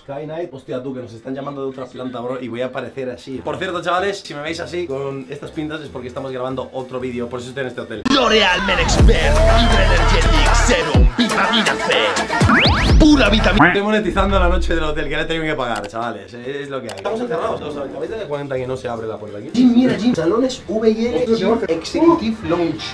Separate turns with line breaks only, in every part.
Sky Night. Hostia, tú, que nos están llamando de otra planta, bro, y voy a aparecer así. Por cierto, chavales, si me veis así, con estas pintas, es porque estamos grabando otro vídeo. Por eso estoy en este hotel.
L'Oreal Men Expert Hydra Energetic Serum Vitamina C. Pura vitamina.
Estoy monetizando la noche del hotel, que le tengo que pagar, chavales. Es lo que hay. Estamos encerrados. O sea, acabáis de dar cuenta que no se abre la puerta aquí. Jim, mira, Jim. Salones VL Gym Executive Lounge.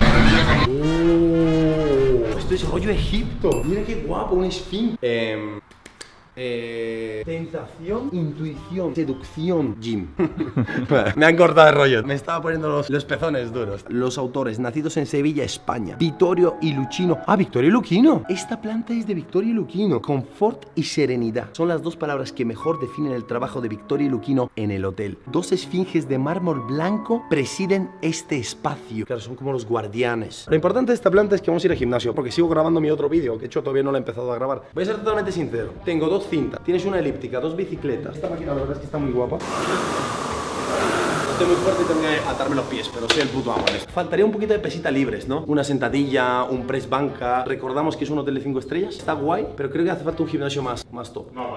Esto es rollo Egipto. Mira qué guapo, un esfínter. Sensación, intuición, seducción, Jim. Me han cortado el rollo. Me estaba poniendo los pezones duros. Los autores, nacidos en Sevilla, España. Vittorio y Luchino. Ah, Vittorio y Luchino. Esta planta es de Vittorio y Luchino. Confort y serenidad son las dos palabras que mejor definen el trabajo de Vittorio y Luchino en el hotel. Dos esfinges de mármol blanco presiden este espacio. Claro, son como los guardianes. Lo importante de esta planta es que vamos a ir al gimnasio, porque sigo grabando mi otro vídeo, que de hecho todavía no lo he empezado a grabar. Voy a ser totalmente sincero. Tengo dos cintas, tienes una elíptica, dos bicicletas. Esta máquina la verdad es que está muy guapa. Estoy muy fuerte y tengo que atarme los pies, pero soy el puto amo en esto. Faltaría un poquito de pesita libres, ¿no? Una sentadilla, un press banca. Recordamos que es un hotel de 5 estrellas. Está guay, pero creo que hace falta un gimnasio más top. No,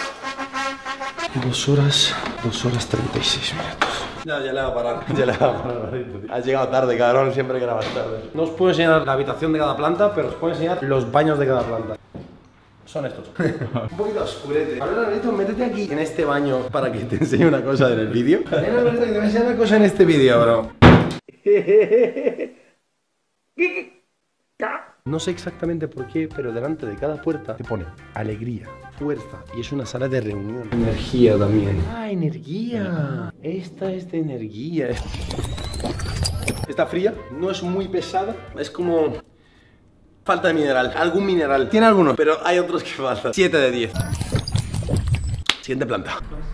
2 horas 36 minutos. Ya le va a parar. Ya le va a parar. Has llegado tarde, cabrón, siempre grabas tarde. No os puedo enseñar la habitación de cada planta, pero os puedo enseñar los baños de cada planta. Son estos. Un poquito oscurete. Ahora, Alberto, métete aquí en este baño para que te enseñe una cosa en el vídeo. Ven, Alberto, que te voy a enseñar una cosa en este vídeo, bro. No sé exactamente por qué, pero delante de cada puerta te pone alegría, fuerza, y es una sala de reunión. Energía también. Ah, energía. Esta es de energía. Está fría, no es muy pesada, es como... falta de mineral, algún mineral. Tiene algunos, pero hay otros que faltan. 7 de 10. Siguiente planta.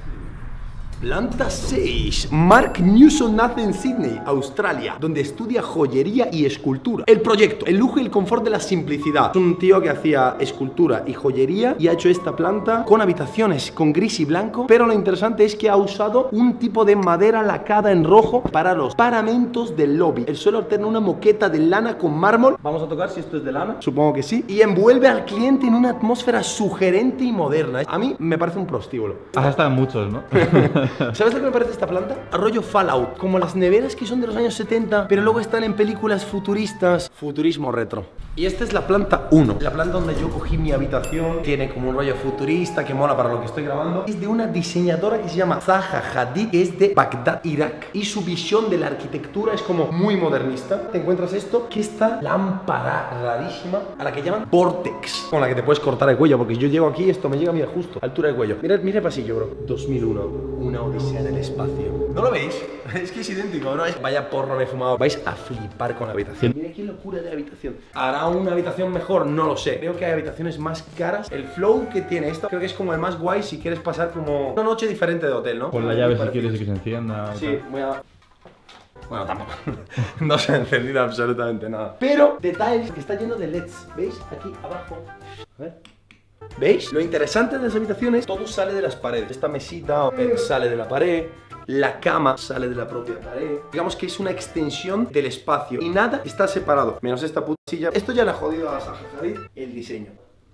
Planta 6. Mark Newson nace en Sydney, Australia, donde estudia joyería y escultura. El proyecto, el lujo y el confort de la simplicidad. Es un tío que hacía escultura y joyería y ha hecho esta planta con habitaciones con gris y blanco, pero lo interesante es que ha usado un tipo de madera lacada en rojo para los paramentos del lobby. El suelo alterna una moqueta de lana con mármol. Vamos a tocar si esto es de lana, supongo que sí. Y envuelve al cliente en una atmósfera sugerente y moderna. A mí me parece un prostíbulo.
Has estado en muchos, ¿no?
¿Sabes lo que me parece esta planta? Rollo Fallout, como las neveras que son de los años 70, pero luego están en películas futuristas. Futurismo retro. Y esta es la planta 1. La planta donde yo cogí mi habitación. Tiene como un rollo futurista que mola para lo que estoy grabando. Es de una diseñadora que se llama Zaha Hadid, que es de Bagdad, Irak. Y su visión de la arquitectura es como muy modernista. Te encuentras esto, que esta lámpara rarísima a la que llaman Vortex, con la que te puedes cortar el cuello, porque yo llego aquí y esto me llega, mira, justo altura del cuello. Mira el pasillo, bro. 2001, una odisea en el espacio. ¿No lo veis? Es que es idéntico, bro. Vaya porro me he fumado. Vais a flipar con la habitación. Mira qué locura de habitación. ¿Hará una habitación mejor? No lo sé. Creo que hay habitaciones más caras. El flow que tiene esto creo que es como el más guay si quieres pasar como una noche diferente de hotel, ¿no?
Pon la llave si quieres que se encienda.
Sí, voy a... Bueno, tampoco. No se ha encendido absolutamente nada. Pero, detalles, que está lleno de LEDs. ¿Veis? Aquí abajo. A ver. ¿Veis? Lo interesante de las habitaciones, todo sale de las paredes. Esta mesita sale de la pared. La cama sale de la propia pared. Digamos que es una extensión del espacio y nada está separado, menos esta puta silla. Esto ya le ha jodido a Zaha Hadid el diseño.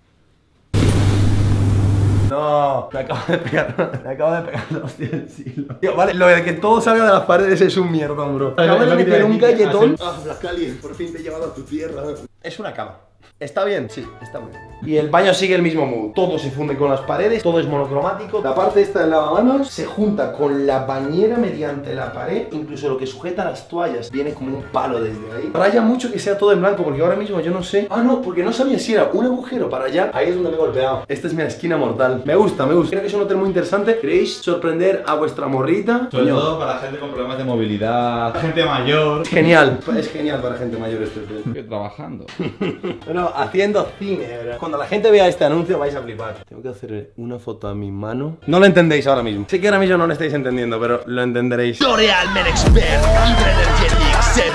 No, me acabo de pegar la hostia del siglo. Tío, vale, lo de que todo salga de las paredes es un mierdón, bro. Acabo de meter un galletón. Ah, Blackali, por fin te he llevado a tu tierra. Es una cama. ¿Está bien? Sí, está bien. Y el baño sigue el mismo mood. Todo se funde con las paredes, todo es monocromático. La parte esta del lavamanos se junta con la bañera mediante la pared. Incluso lo que sujeta las toallas viene como un palo desde ahí. Raya mucho que sea todo en blanco, porque ahora mismo yo no sé. Ah, no, porque no sabía si era un agujero para allá. Ahí es donde me he golpeado. Esta es mi esquina mortal. Me gusta, me gusta. Creo que es un hotel muy interesante. ¿Queréis sorprender a vuestra morrita?
Sobre todo para gente con problemas de movilidad, gente mayor.
Genial, es genial para gente mayor esto.
Estoy trabajando.
Bueno, haciendo cine, ¿verdad? Cuando la gente vea este anuncio vais a flipar. Tengo que hacer una foto a mi mano. No lo entendéis ahora mismo. Sé que ahora mismo no lo estáis entendiendo, pero lo entenderéis.
L'Oreal Men Expert Hydra Energetic Serum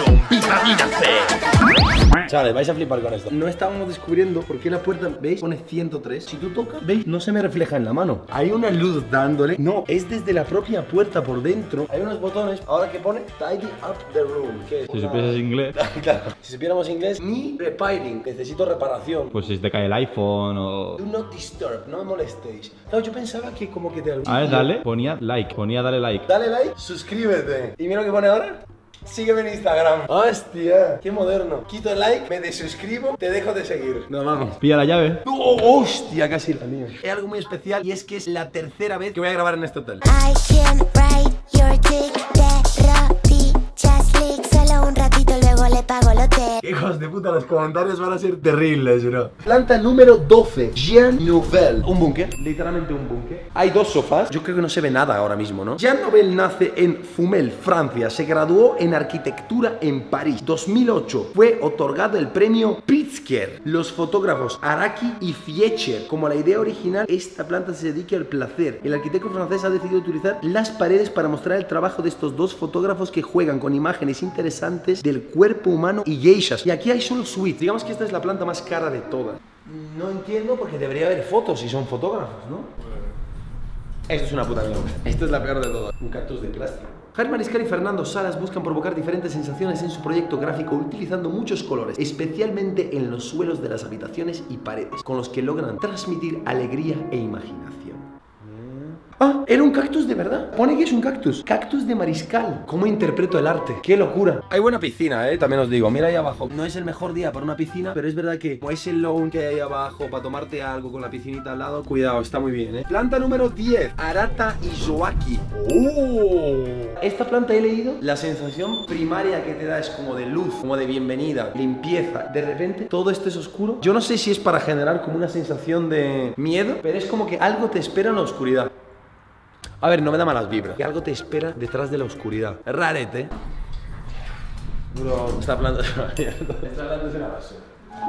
vitamina C.
Chavales, vais a flipar con esto. No estábamos descubriendo por qué la puerta, ¿veis? Pone 103. Si tú tocas, ¿veis? No se me refleja en la mano. Hay una luz dándole. No, es desde la propia puerta por dentro. Hay unos botones. Ahora que pone Tidy up the room. ¿Qué es?
Si supieses inglés,
Claro. Si supiéramos inglés, ni repairing. Necesito reparación.
pues si te cae el iPhone o...
Do not disturb, no me molestéis. Claro, yo pensaba que como que te...
A ver, dale, ponía like, dale like.
Dale like, suscríbete. ¿Y mira lo que pone ahora? Sígueme en Instagram. Hostia, qué moderno. Quito el like, me desuscribo, te dejo de seguir. Nos vamos.
Pilla la llave.
¡Oh, hostia! Casi la lío. Hay algo muy especial y es que es la tercera vez que voy a grabar en este hotel.
I can write your tick de rodillas, lick. Solo un ratito, luego le pago el hotel.
Hijos de puta, los comentarios van a ser terribles, bro. Planta número 12, Jean Nouvel. Un búnker, literalmente un búnker. Hay dos sofás. Yo creo que no se ve nada ahora mismo, ¿no? Jean Nouvel nace en Fumel, Francia. Se graduó en arquitectura en París. 2008 fue otorgado el premio Pritzker. Los fotógrafos Araki y Fiecher. Como la idea original, esta planta se dedica al placer. El arquitecto francés ha decidido utilizar las paredes para mostrar el trabajo de estos dos fotógrafos que juegan con imágenes interesantes del cuerpo humano y geishas. Y aquí hay solo suites. Digamos que esta es la planta más cara de todas. No entiendo porque debería haber fotos si son fotógrafos, ¿no? Esto es una puta mierda. Esto es la peor de todas. Un cactus de plástico. Jaime Mariscal y Fernando Salas buscan provocar diferentes sensaciones en su proyecto gráfico utilizando muchos colores, especialmente en los suelos de las habitaciones y paredes, con los que logran transmitir alegría e imaginación. Ah, era un cactus de verdad. Pone que es un cactus. Cactus de Mariscal. ¿Cómo interpreto el arte? ¡Qué locura! Hay buena piscina, también os digo. Mira ahí abajo. No es el mejor día para una piscina, pero es verdad que como ese lawn que hay ahí abajo para tomarte algo con la piscinita al lado, cuidado, está muy bien, Planta número 10. Arata Izoaki. ¡Oh! Esta planta he leído. La sensación primaria que te da es como de luz, como de bienvenida, limpieza. De repente, todo esto es oscuro. Yo no sé si es para generar como una sensación de miedo, pero es como que algo te espera en la oscuridad. A ver, no me da malas vibras. Que algo te espera detrás de la oscuridad. Es rarete. Bro, esta planta es una mierda. Esta planta es una basura.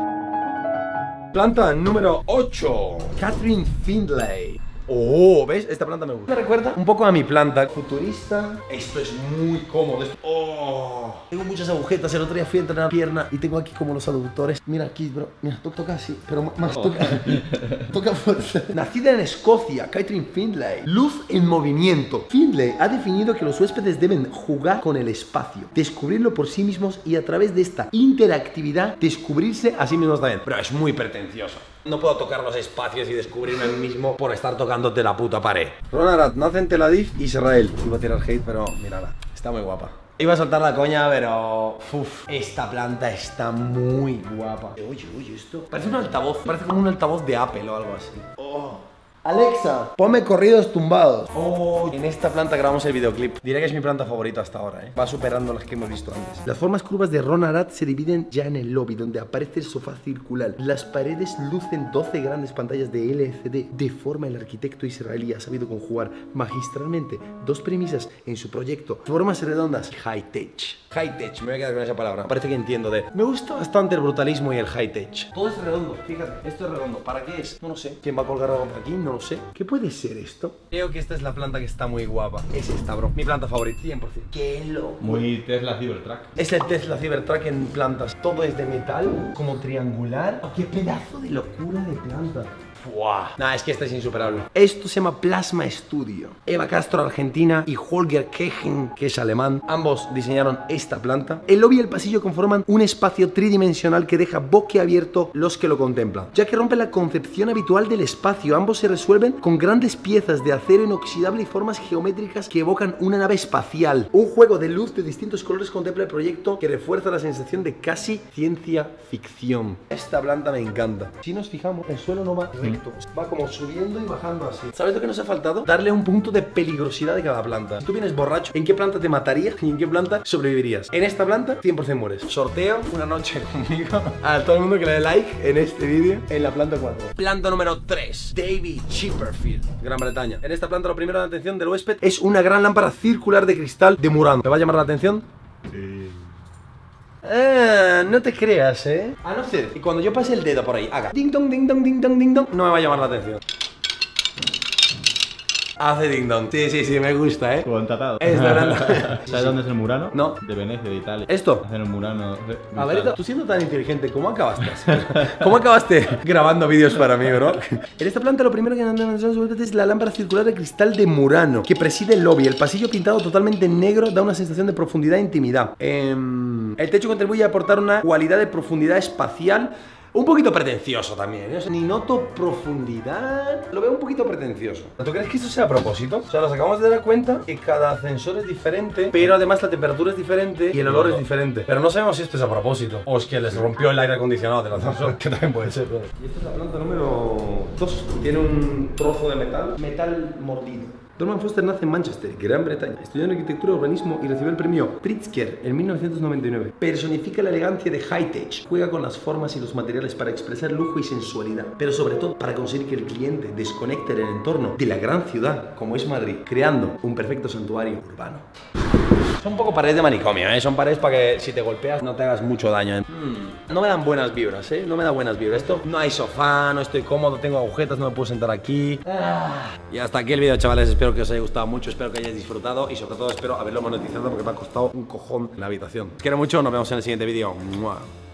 Planta número 8. Catherine Findlay. Oh, ¿ves? Esta planta me gusta. Me recuerda un poco a mi planta futurista. Esto es muy cómodo. Oh, tengo muchas agujetas. El otro día fui a entrenar pierna y tengo aquí como los aductores. Mira aquí, bro. Mira, toca así, pero más toca. Toca fuerte. Nacida en Escocia, Catherine Findlay. Luz en movimiento. Findlay ha definido que los huéspedes deben jugar con el espacio, descubrirlo por sí mismos y a través de esta interactividad descubrirse a sí mismos también. Pero es muy pretencioso. No puedo tocar los espacios y descubrirme a mí mismo por estar tocándote la puta pared. Ron Arad nace en Tel Aviv, Israel. Iba a tirar hate, pero mírala. Está muy guapa. Iba a soltar la coña, pero... Uf, esta planta está muy guapa. Oye, esto... Parece un altavoz. Parece como un altavoz de Apple o algo así. Oh. Alexa, ponme corridos tumbados. Oh, en esta planta grabamos el videoclip. Diré que es mi planta favorita hasta ahora, Va superando las que hemos visto antes. Las formas curvas de Ron Arad se dividen ya en el lobby, donde aparece el sofá circular. Las paredes lucen 12 grandes pantallas de LCD. De forma, el arquitecto israelí ha sabido conjugar magistralmente dos premisas en su proyecto: formas redondas y high-tech. High-tech, me voy a quedar con esa palabra. Parece que entiendo de... Me gusta bastante el brutalismo y el high-tech. Todo es redondo, fíjate, esto es redondo. ¿Para qué es? No lo sé. ¿Quién va a colgar algo por aquí? No lo sé. ¿Qué puede ser esto? Creo que esta es la planta que está muy guapa. Es esta, bro. Mi planta favorita, 100%. ¡Qué loco!
Muy Tesla Cybertruck.
Es el Tesla Cybertruck en plantas. Todo es de metal, como triangular. ¡Oh, qué pedazo de locura de planta! ¡Buah! Nah, es que esta es insuperable. Esto se llama Plasma Studio. Eva Castro, argentina, y Holger Kegen, que es alemán, ambos diseñaron esta planta. El lobby y el pasillo conforman un espacio tridimensional que deja boquiabierto los que lo contemplan, ya que rompe la concepción habitual del espacio. Ambos se resuelven con grandes piezas de acero inoxidable y formas geométricas que evocan una nave espacial. Un juego de luz de distintos colores contempla el proyecto, que refuerza la sensación de casi ciencia ficción. Esta planta me encanta. Si nos fijamos, el suelo no va recto. Va como subiendo y bajando así. ¿Sabes lo que nos ha faltado? Darle un punto de peligrosidad de cada planta. Si tú vienes borracho, ¿en qué planta te matarías y en qué planta sobrevivirías? En esta planta, 100% mueres. Sorteo una noche conmigo a todo el mundo que le dé like en este vídeo en la planta 4. Planta número 3, David Chipperfield, Gran Bretaña. En esta planta lo primero de atención del huésped es una gran lámpara circular de cristal de Murano. ¿Te va a llamar la atención? No te creas, a no ser que cuando yo pase el dedo por ahí haga ding dong, ding dong, ding dong, ding dong, no me va a llamar la atención. Hace ding dong. Sí, me gusta, ¿eh?
Contratado.
Es de verdad.
¿Sabes dónde es el Murano?
No.
De Venecia, de Italia.
¿Esto?
Hacen el Murano.
A ver, tú siendo tan inteligente, ¿cómo acabaste? ¿Cómo acabaste grabando vídeos para mí, bro? En esta planta lo primero que es la lámpara circular de cristal de Murano, que preside el lobby. El pasillo pintado totalmente negro da una sensación de profundidad e intimidad. El techo contribuye a aportar una cualidad de profundidad espacial. Un poquito pretencioso también, ¿eh? O sea, ni noto profundidad. Lo veo un poquito pretencioso. ¿Tú crees que esto sea a propósito? O sea, nos acabamos de dar cuenta que cada ascensor es diferente, pero además la temperatura es diferente y el olor es diferente. Pero no sabemos si esto es a propósito o es que les rompió el aire acondicionado del ascensor, que también puede ser, ¿no? Y esta es la planta número 2. Tiene un trozo de metal mordido. Norman Foster nace en Manchester, Gran Bretaña. Estudió en arquitectura y urbanismo y recibió el premio Pritzker en 1999. Personifica la elegancia de high-tech. Juega con las formas y los materiales para expresar lujo y sensualidad, pero sobre todo para conseguir que el cliente desconecte del entorno de la gran ciudad, como es Madrid, creando un perfecto santuario urbano. Son un poco paredes de manicomio, ¿eh? Son paredes para que si te golpeas no te hagas mucho daño, ¿eh? No me dan buenas vibras, ¿eh? No me da buenas vibras. Esto no hay sofá, no estoy cómodo, tengo agujetas, no me puedo sentar aquí. Y hasta aquí el vídeo, chavales. Espero que os haya gustado mucho, espero que hayáis disfrutado y sobre todo espero haberlo monetizado porque me ha costado un cojón en la habitación. Os quiero mucho, nos vemos en el siguiente vídeo. ¡Mua!